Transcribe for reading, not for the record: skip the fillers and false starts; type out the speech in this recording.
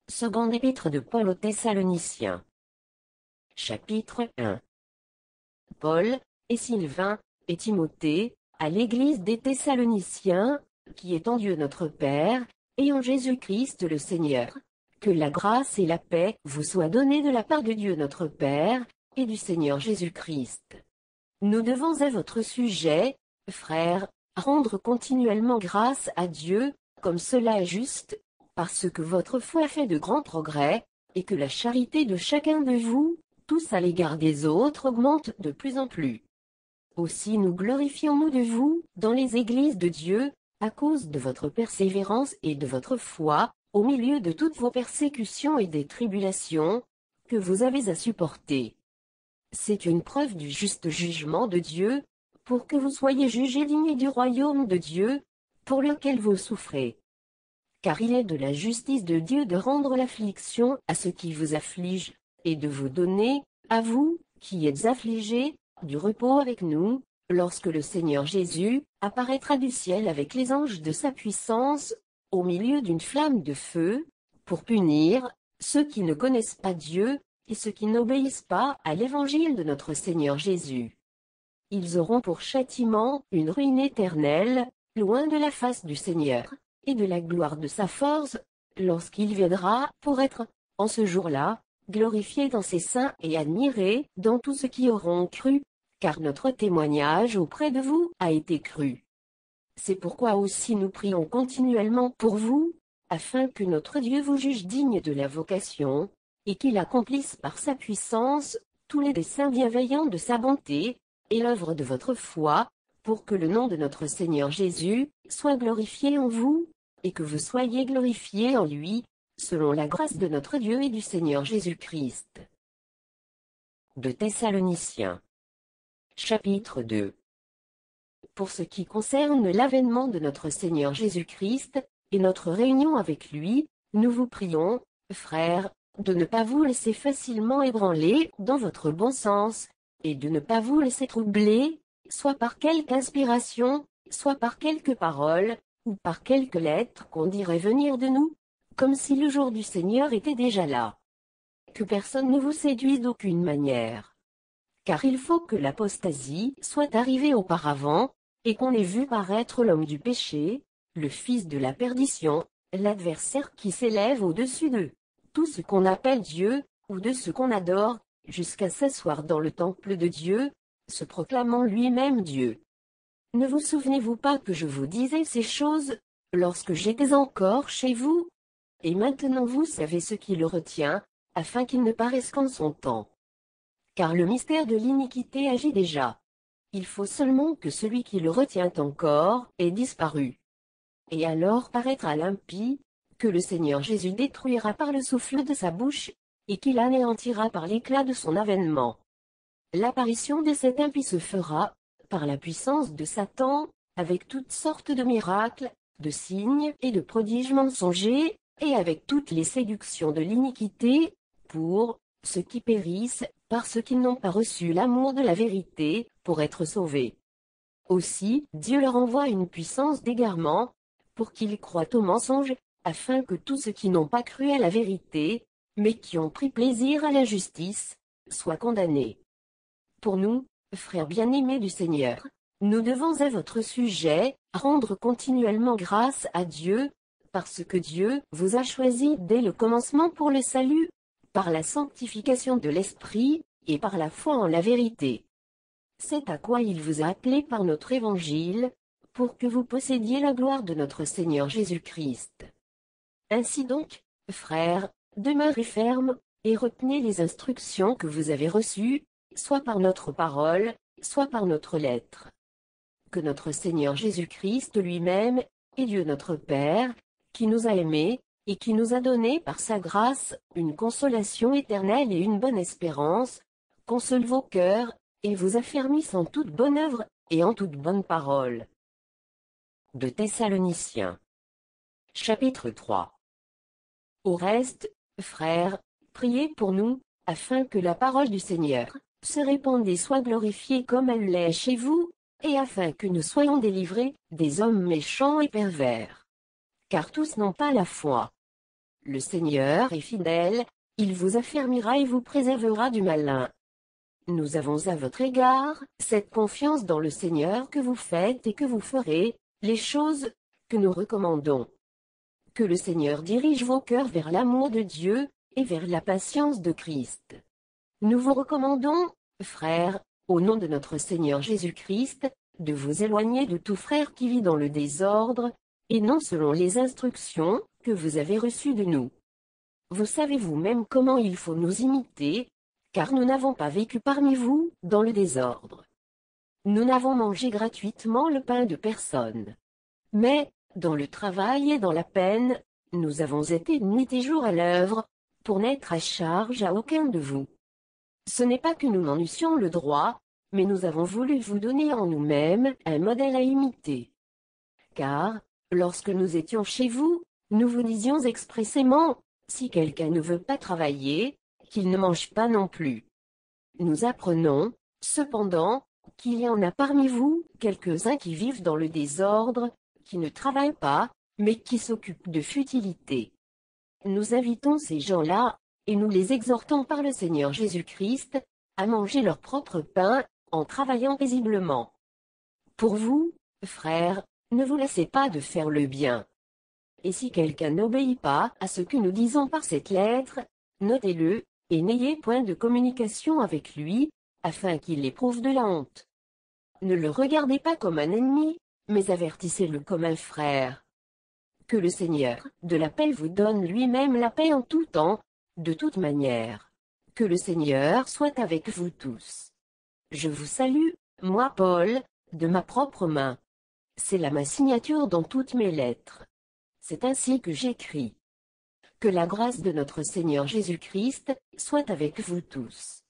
Seconde épître de Paul aux Thessaloniciens. Chapitre 1. Paul, et Sylvain, et Timothée, à l'église des Thessaloniciens, qui est en Dieu notre Père, et en Jésus-Christ le Seigneur. Que la grâce et la paix vous soient données de la part de Dieu notre Père, et du Seigneur Jésus-Christ. Nous devons à votre sujet, frères, rendre continuellement grâce à Dieu, comme cela est juste, parce que votre foi fait de grands progrès, et que la charité de chacun de vous, tous à l'égard des autres, augmente de plus en plus. Aussi nous glorifions-nous de vous, dans les églises de Dieu, à cause de votre persévérance et de votre foi, au milieu de toutes vos persécutions et des tribulations, que vous avez à supporter. C'est une preuve du juste jugement de Dieu, pour que vous soyez jugés dignes du royaume de Dieu, pour lequel vous souffrez. Car il est de la justice de Dieu de rendre l'affliction à ceux qui vous affligent, et de vous donner, à vous, qui êtes affligés, du repos avec nous, lorsque le Seigneur Jésus apparaîtra du ciel avec les anges de sa puissance, au milieu d'une flamme de feu, pour punir ceux qui ne connaissent pas Dieu, et ceux qui n'obéissent pas à l'évangile de notre Seigneur Jésus. Ils auront pour châtiment une ruine éternelle, loin de la face du Seigneur, et de la gloire de sa force, lorsqu'il viendra pour être, en ce jour-là, glorifié dans ses saints et admiré dans tous ceux qui auront cru, car notre témoignage auprès de vous a été cru. C'est pourquoi aussi nous prions continuellement pour vous, afin que notre Dieu vous juge digne de la vocation, et qu'il accomplisse par sa puissance tous les desseins bienveillants de sa bonté, et l'œuvre de votre foi, pour que le nom de notre Seigneur Jésus soit glorifié en vous, et que vous soyez glorifiés en lui, selon la grâce de notre Dieu et du Seigneur Jésus-Christ. De Thessaloniciens. Chapitre 2. Pour ce qui concerne l'avènement de notre Seigneur Jésus-Christ, et notre réunion avec lui, nous vous prions, frères, de ne pas vous laisser facilement ébranler dans votre bon sens, et de ne pas vous laisser troubler, soit par quelque inspiration, soit par quelque parole, ou par quelque lettre qu'on dirait venir de nous, comme si le jour du Seigneur était déjà là. Que personne ne vous séduise d'aucune manière. Car il faut que l'apostasie soit arrivée auparavant, et qu'on ait vu paraître l'homme du péché, le fils de la perdition, l'adversaire qui s'élève au-dessus de tout ce qu'on appelle Dieu, ou de ce qu'on adore, jusqu'à s'asseoir dans le temple de Dieu, se proclamant lui-même Dieu. Ne vous souvenez-vous pas que je vous disais ces choses, lorsque j'étais encore chez vous? Et maintenant vous savez ce qui le retient, afin qu'il ne paraisse qu'en son temps. Car le mystère de l'iniquité agit déjà. Il faut seulement que celui qui le retient encore ait disparu. Et alors paraîtra l'impie, que le Seigneur Jésus détruira par le souffle de sa bouche, et qu'il anéantira par l'éclat de son avènement. L'apparition de cet impie se fera, par la puissance de Satan, avec toutes sortes de miracles, de signes et de prodiges mensongers, et avec toutes les séductions de l'iniquité, pour ceux qui périssent, parce qu'ils n'ont pas reçu l'amour de la vérité, pour être sauvés. Aussi, Dieu leur envoie une puissance d'égarement, pour qu'ils croient au mensonge, afin que tous ceux qui n'ont pas cru à la vérité, mais qui ont pris plaisir à l'injustice, soient condamnés. Pour nous, frères bien-aimés du Seigneur, nous devons à votre sujet rendre continuellement grâce à Dieu, parce que Dieu vous a choisi dès le commencement pour le salut, par la sanctification de l'Esprit, et par la foi en la vérité. C'est à quoi il vous a appelé par notre évangile, pour que vous possédiez la gloire de notre Seigneur Jésus-Christ. Ainsi donc, frères, demeurez fermes, et retenez les instructions que vous avez reçues, soit par notre parole, soit par notre lettre. Que notre Seigneur Jésus-Christ lui-même, et Dieu notre Père, qui nous a aimés, et qui nous a donné par sa grâce une consolation éternelle et une bonne espérance, console vos cœurs, et vous affermisse en toute bonne œuvre, et en toute bonne parole. De Thessaloniciens. Chapitre 3. Au reste, frères, priez pour nous, afin que la parole du Seigneur se répande et soit glorifiée comme elle l'est chez vous, et afin que nous soyons délivrés des hommes méchants et pervers. Car tous n'ont pas la foi. Le Seigneur est fidèle, il vous affermira et vous préservera du malin. Nous avons à votre égard cette confiance dans le Seigneur que vous faites et que vous ferez les choses que nous recommandons. Que le Seigneur dirige vos cœurs vers l'amour de Dieu et vers la patience de Christ. Nous vous recommandons, frères, au nom de notre Seigneur Jésus-Christ, de vous éloigner de tout frère qui vit dans le désordre, et non selon les instructions que vous avez reçues de nous. Vous savez vous-même comment il faut nous imiter, car nous n'avons pas vécu parmi vous dans le désordre. Nous n'avons mangé gratuitement le pain de personne. Mais, dans le travail et dans la peine, nous avons été nuit et jour à l'œuvre, pour n'être à charge à aucun de vous. Ce n'est pas que nous n'en eussions le droit, mais nous avons voulu vous donner en nous-mêmes un modèle à imiter. Car, lorsque nous étions chez vous, nous vous disions expressément, si quelqu'un ne veut pas travailler, qu'il ne mange pas non plus. Nous apprenons, cependant, qu'il y en a parmi vous quelques-uns qui vivent dans le désordre, qui ne travaillent pas, mais qui s'occupent de futilités. Nous invitons ces gens-là, et nous les exhortons par le Seigneur Jésus-Christ, à manger leur propre pain, en travaillant paisiblement. Pour vous, frères, ne vous laissez pas de faire le bien. Et si quelqu'un n'obéit pas à ce que nous disons par cette lettre, notez-le, et n'ayez point de communication avec lui, afin qu'il éprouve de la honte. Ne le regardez pas comme un ennemi, mais avertissez-le comme un frère. Que le Seigneur de la paix vous donne lui-même la paix en tout temps, de toute manière. Que le Seigneur soit avec vous tous. Je vous salue, moi Paul, de ma propre main. C'est là ma signature dans toutes mes lettres. C'est ainsi que j'écris. Que la grâce de notre Seigneur Jésus-Christ soit avec vous tous.